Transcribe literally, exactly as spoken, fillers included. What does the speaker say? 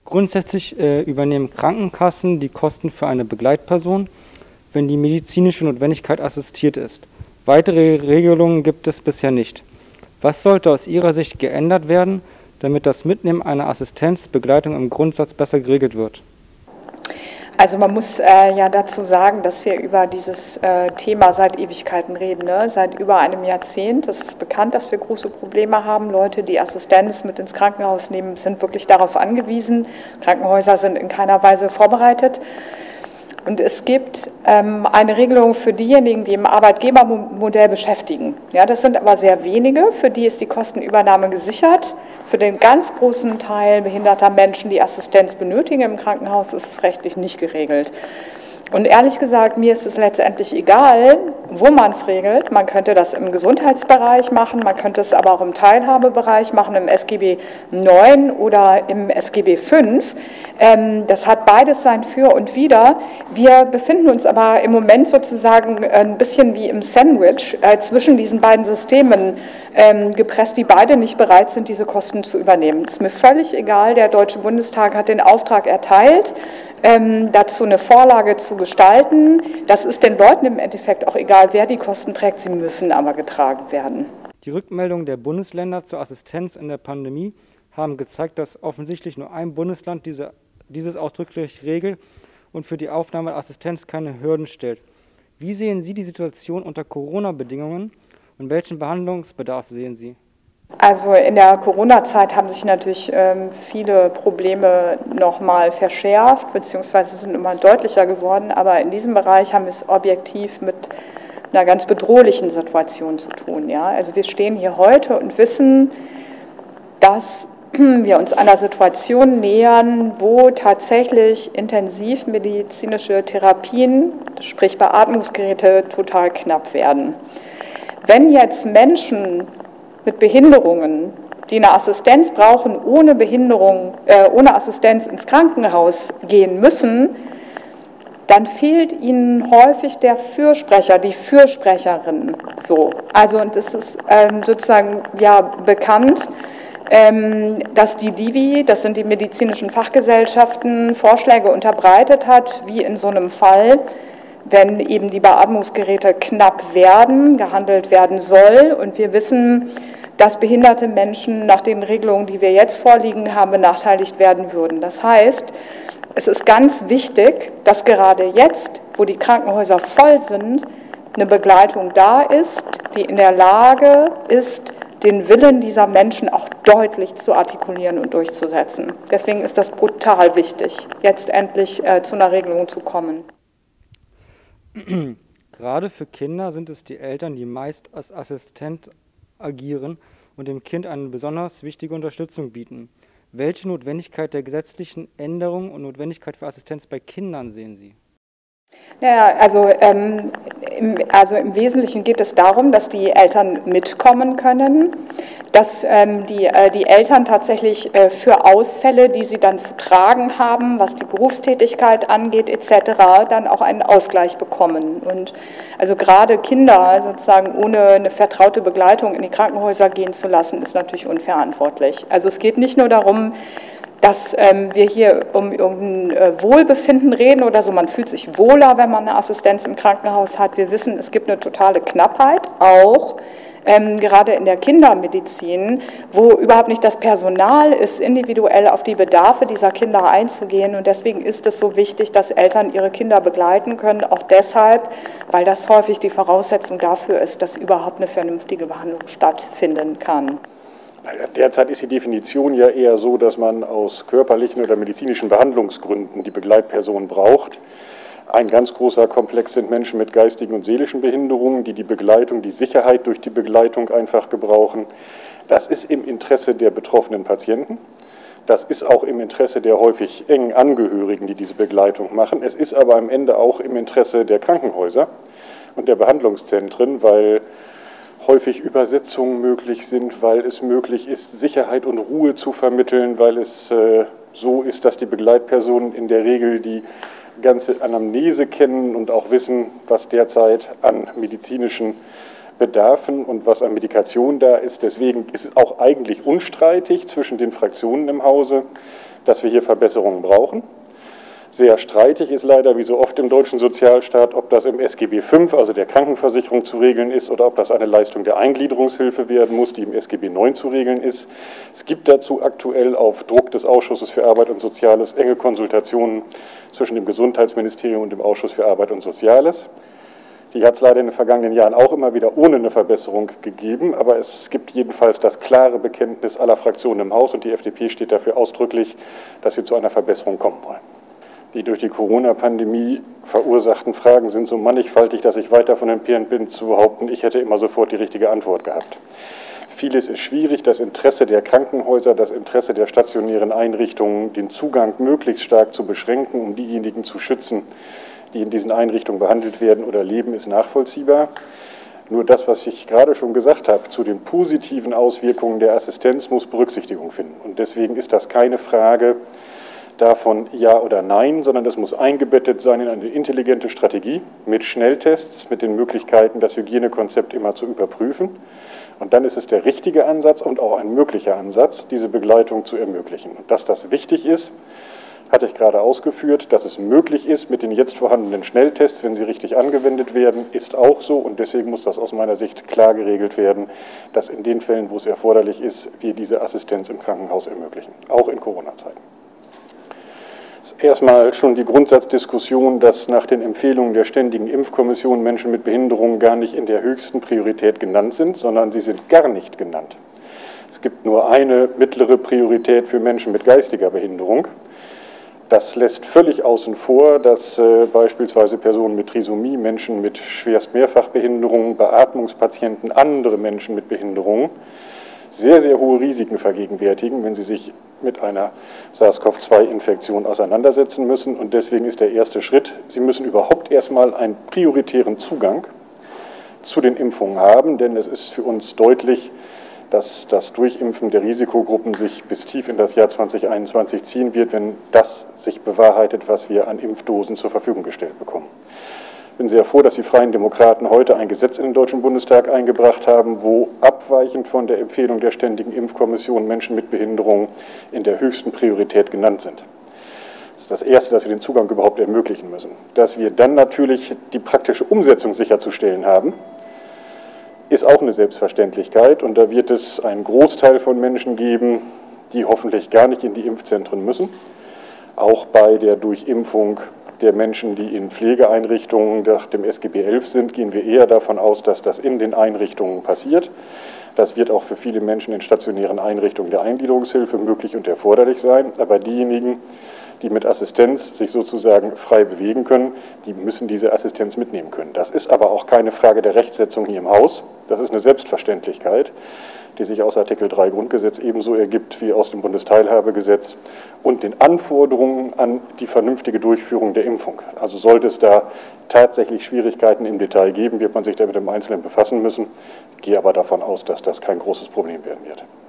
Grundsätzlich äh, übernehmen Krankenkassen die Kosten für eine Begleitperson, wenn die medizinische Notwendigkeit assistiert ist. Weitere Regelungen gibt es bisher nicht. Was sollte aus Ihrer Sicht geändert werden, damit das Mitnehmen einer Assistenzbegleitung im Grundsatz besser geregelt wird? Also man muss äh, ja dazu sagen, dass wir über dieses äh, Thema seit Ewigkeiten reden, ne? Seit über einem Jahrzehnt. Es ist bekannt, dass wir große Probleme haben. Leute, die Assistenz mit ins Krankenhaus nehmen, sind wirklich darauf angewiesen. Krankenhäuser sind in keiner Weise vorbereitet. Und es gibt ähm, eine Regelung für diejenigen, die im Arbeitgebermodell beschäftigen. Ja, das sind aber sehr wenige, für die ist die Kostenübernahme gesichert. Für den ganz großen Teil behinderter Menschen, die Assistenz benötigen im Krankenhaus, ist es rechtlich nicht geregelt. Und ehrlich gesagt, mir ist es letztendlich egal, wo man es regelt. Man könnte das im Gesundheitsbereich machen, man könnte es aber auch im Teilhabebereich machen, im S G B neun oder im S G B fünf. Das hat beides sein Für und Wider. Wir befinden uns aber im Moment sozusagen ein bisschen wie im Sandwich zwischen diesen beiden Systemen gepresst, die beide nicht bereit sind, diese Kosten zu übernehmen. Es ist mir völlig egal, der Deutsche Bundestag hat den Auftrag erteilt, Ähm, dazu eine Vorlage zu gestalten. Das ist den Leuten im Endeffekt auch egal, wer die Kosten trägt, sie müssen aber getragen werden. Die Rückmeldungen der Bundesländer zur Assistenz in der Pandemie haben gezeigt, dass offensichtlich nur ein Bundesland diese, dieses ausdrücklich regelt und für die Aufnahme der Assistenz keine Hürden stellt. Wie sehen Sie die Situation unter Corona-Bedingungen und welchen Behandlungsbedarf sehen Sie? Also in der Corona-Zeit haben sich natürlich ähm, viele Probleme nochmal verschärft, beziehungsweise sind immer deutlicher geworden, aber in diesem Bereich haben wir es objektiv mit einer ganz bedrohlichen Situation zu tun. Ja? Also wir stehen hier heute und wissen, dass wir uns einer Situation nähern, wo tatsächlich intensivmedizinische Therapien, sprich Beatmungsgeräte, total knapp werden. Wenn jetzt Menschen mit Behinderungen, die eine Assistenz brauchen, ohne Behinderung, äh, ohne Assistenz ins Krankenhaus gehen müssen, dann fehlt ihnen häufig der Fürsprecher, die Fürsprecherin. So, also und es ist ähm, sozusagen ja bekannt, ähm, dass die D I V I, das sind die medizinischen Fachgesellschaften, Vorschläge unterbreitet hat, wie in so einem Fall, wenn eben die Beatmungsgeräte knapp werden, gehandelt werden soll. Und wir wissen, dass behinderte Menschen nach den Regelungen, die wir jetzt vorliegen haben, benachteiligt werden würden. Das heißt, es ist ganz wichtig, dass gerade jetzt, wo die Krankenhäuser voll sind, eine Begleitung da ist, die in der Lage ist, den Willen dieser Menschen auch deutlich zu artikulieren und durchzusetzen. Deswegen ist das brutal wichtig, jetzt endlich äh, zu einer Regelung zu kommen. Gerade für Kinder sind es die Eltern, die meist als Assistent agieren und dem Kind eine besonders wichtige Unterstützung bieten. Welche Notwendigkeit der gesetzlichen Änderung und Notwendigkeit für Assistenz bei Kindern sehen Sie? Naja, also, ähm, im, also im Wesentlichen geht es darum, dass die Eltern mitkommen können, dass ähm, die, äh, die Eltern tatsächlich äh, für Ausfälle, die sie dann zu tragen haben, was die Berufstätigkeit angeht et cetera, dann auch einen Ausgleich bekommen. Und also gerade Kinder sozusagen ohne eine vertraute Begleitung in die Krankenhäuser gehen zu lassen, ist natürlich unverantwortlich. Also es geht nicht nur darum, dass ähm, wir hier um irgendein äh, Wohlbefinden reden oder so. Man fühlt sich wohler, wenn man eine Assistenz im Krankenhaus hat. Wir wissen, es gibt eine totale Knappheit, auch ähm, gerade in der Kindermedizin, wo überhaupt nicht das Personal ist, individuell auf die Bedarfe dieser Kinder einzugehen. Und deswegen ist es so wichtig, dass Eltern ihre Kinder begleiten können, auch deshalb, weil das häufig die Voraussetzung dafür ist, dass überhaupt eine vernünftige Behandlung stattfinden kann. Derzeit ist die Definition ja eher so, dass man aus körperlichen oder medizinischen Behandlungsgründen die Begleitperson braucht. Ein ganz großer Komplex sind Menschen mit geistigen und seelischen Behinderungen, die die Begleitung, die Sicherheit durch die Begleitung einfach gebrauchen. Das ist im Interesse der betroffenen Patienten. Das ist auch im Interesse der häufig engen Angehörigen, die diese Begleitung machen. Es ist aber am Ende auch im Interesse der Krankenhäuser und der Behandlungszentren, weil häufig Übersetzungen möglich sind, weil es möglich ist, Sicherheit und Ruhe zu vermitteln, weil es äh, so ist, dass die Begleitpersonen in der Regel die ganze Anamnese kennen und auch wissen, was derzeit an medizinischen Bedarfen und was an Medikation da ist. Deswegen ist es auch eigentlich unstreitig zwischen den Fraktionen im Hause, dass wir hier Verbesserungen brauchen. Sehr streitig ist leider, wie so oft im deutschen Sozialstaat, ob das im S G B fünf, also der Krankenversicherung, zu regeln ist oder ob das eine Leistung der Eingliederungshilfe werden muss, die im S G B neun zu regeln ist. Es gibt dazu aktuell auf Druck des Ausschusses für Arbeit und Soziales enge Konsultationen zwischen dem Gesundheitsministerium und dem Ausschuss für Arbeit und Soziales. Die hat es leider in den vergangenen Jahren auch immer wieder ohne eine Verbesserung gegeben, aber es gibt jedenfalls das klare Bekenntnis aller Fraktionen im Haus und die F D P steht dafür ausdrücklich, dass wir zu einer Verbesserung kommen wollen. Die durch die Corona-Pandemie verursachten Fragen sind so mannigfaltig, dass ich weit davon entfernt bin, zu behaupten, ich hätte immer sofort die richtige Antwort gehabt. Vieles ist schwierig, das Interesse der Krankenhäuser, das Interesse der stationären Einrichtungen, den Zugang möglichst stark zu beschränken, um diejenigen zu schützen, die in diesen Einrichtungen behandelt werden oder leben, ist nachvollziehbar. Nur das, was ich gerade schon gesagt habe, zu den positiven Auswirkungen der Assistenz muss Berücksichtigung finden. Und deswegen ist das keine Frage davon ja oder nein, sondern das muss eingebettet sein in eine intelligente Strategie mit Schnelltests, mit den Möglichkeiten, das Hygienekonzept immer zu überprüfen. Und dann ist es der richtige Ansatz und auch ein möglicher Ansatz, diese Begleitung zu ermöglichen. Und dass das wichtig ist, hatte ich gerade ausgeführt. Dass es möglich ist mit den jetzt vorhandenen Schnelltests, wenn sie richtig angewendet werden, ist auch so. Und deswegen muss das aus meiner Sicht klar geregelt werden, dass in den Fällen, wo es erforderlich ist, wir diese Assistenz im Krankenhaus ermöglichen, auch in Corona-Zeiten. Erstmal schon die Grundsatzdiskussion, dass nach den Empfehlungen der Ständigen Impfkommission Menschen mit Behinderungen gar nicht in der höchsten Priorität genannt sind, sondern sie sind gar nicht genannt. Es gibt nur eine mittlere Priorität für Menschen mit geistiger Behinderung. Das lässt völlig außen vor, dass äh, beispielsweise Personen mit Trisomie, Menschen mit schwerst Mehrfachbehinderungen, Beatmungspatienten, andere Menschen mit Behinderungen sehr, sehr hohe Risiken vergegenwärtigen, wenn sie sich mit einer SARS-CoV zwei Infektion auseinandersetzen müssen. Und deswegen ist der erste Schritt, sie müssen überhaupt erstmal einen prioritären Zugang zu den Impfungen haben, denn es ist für uns deutlich, dass das Durchimpfen der Risikogruppen sich bis tief in das Jahr zweitausendeinundzwanzig ziehen wird, wenn das sich bewahrheitet, was wir an Impfdosen zur Verfügung gestellt bekommen. Ich bin sehr froh, dass die Freien Demokraten heute ein Gesetz in den Deutschen Bundestag eingebracht haben, wo abweichend von der Empfehlung der Ständigen Impfkommission Menschen mit Behinderungen in der höchsten Priorität genannt sind. Das ist das Erste, dass wir den Zugang überhaupt ermöglichen müssen. Dass wir dann natürlich die praktische Umsetzung sicherzustellen haben, ist auch eine Selbstverständlichkeit. Und da wird es einen Großteil von Menschen geben, die hoffentlich gar nicht in die Impfzentren müssen, auch bei der Durchimpfung der Menschen, die in Pflegeeinrichtungen nach dem S G B elf sind, gehen wir eher davon aus, dass das in den Einrichtungen passiert. Das wird auch für viele Menschen in stationären Einrichtungen der Eingliederungshilfe möglich und erforderlich sein. Aber diejenigen, die mit Assistenz sich sozusagen frei bewegen können, die müssen diese Assistenz mitnehmen können. Das ist aber auch keine Frage der Rechtsetzung hier im Haus. Das ist eine Selbstverständlichkeit, die sich aus Artikel drei Grundgesetz ebenso ergibt wie aus dem Bundesteilhabegesetz und den Anforderungen an die vernünftige Durchführung der Impfung. Also sollte es da tatsächlich Schwierigkeiten im Detail geben, wird man sich damit im Einzelnen befassen müssen. Ich gehe aber davon aus, dass das kein großes Problem werden wird.